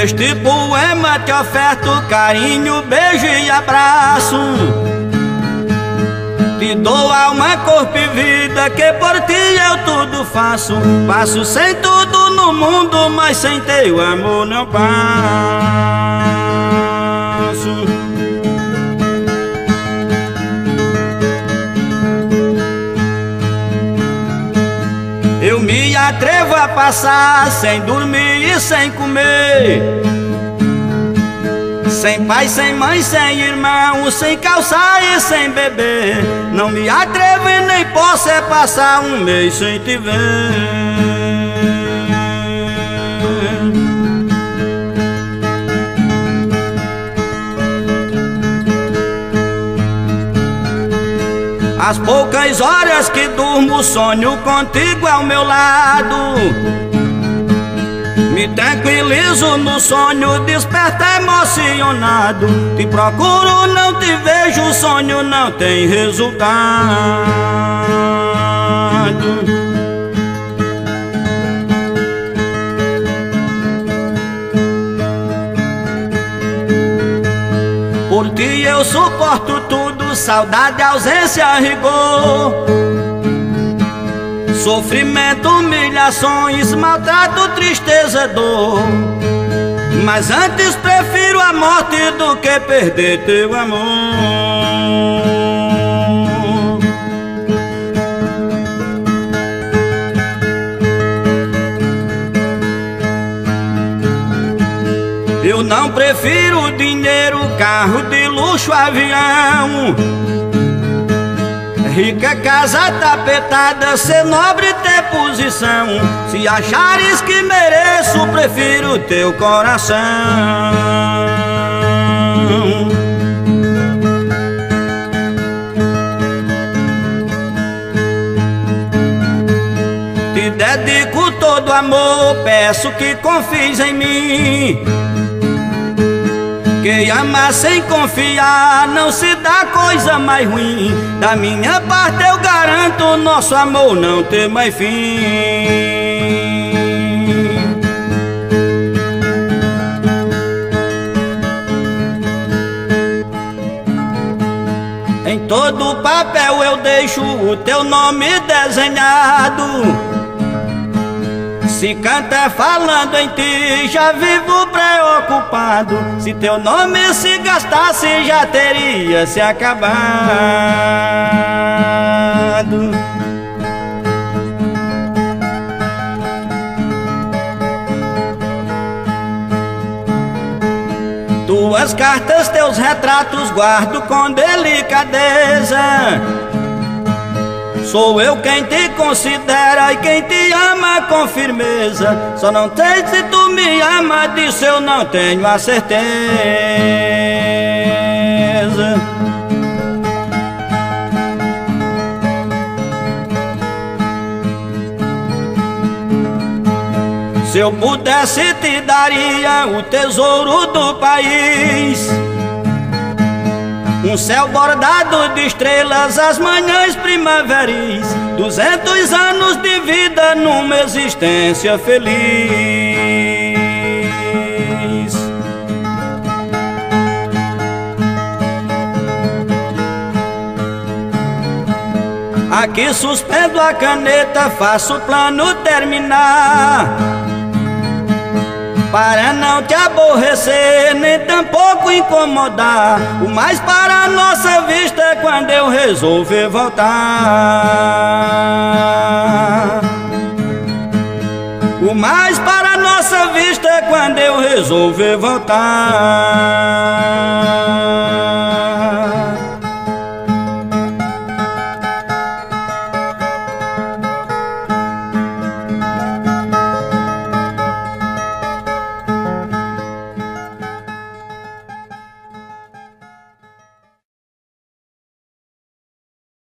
Neste poema te oferto carinho, beijo e abraço. Te dou alma, corpo e vida, que por ti eu tudo faço. Passo sem tudo no mundo, mas sem teu amor não passo. Eu me atrevo a passar sem dormir e sem comer, sem pai, sem mãe, sem irmão, sem calçar e sem beber. Não me atrevo e nem posso é passar um mês sem te ver. As poucas horas que durmo, sonho contigo ao meu lado. Me tranquilizo no sonho, desperto emocionado. Te procuro, não te vejo, o sonho não tem resultado. Por ti eu suporto tudo, saudade, ausência, rigor, sofrimento, humilhações, maltrato, tristeza, dor. Mas antes prefiro a morte do que perder teu amor. Eu não prefiro dinheiro, carro de luxo, avião, rica casa tapetada, ser nobre, ter posição. Se achares que mereço, prefiro teu coração. Te dedico todo amor, peço que confies em mim. Que amar sem confiar não se dá coisa mais ruim. Da minha parte eu garanto, nosso amor não ter mais fim. Em todo papel eu deixo o teu nome desenhado. Se canta falando em ti, já vivo preocupado. Se teu nome se gastasse, já teria se acabado. Tuas cartas, teus retratos guardo com delicadeza. Sou eu quem te considera e quem te ama com firmeza. Só não sei se tu me ama, disso eu não tenho a certeza. Se eu pudesse te daria o tesouro do país, um céu bordado de estrelas, as manhãs primaveris, 200 anos de vida numa existência feliz. Aqui suspendo a caneta, faço o plano terminar, para não te aborrecer, nem tampouco incomodar. O mais para a nossa vista é quando eu resolver voltar. O mais para a nossa vista é quando eu resolver voltar.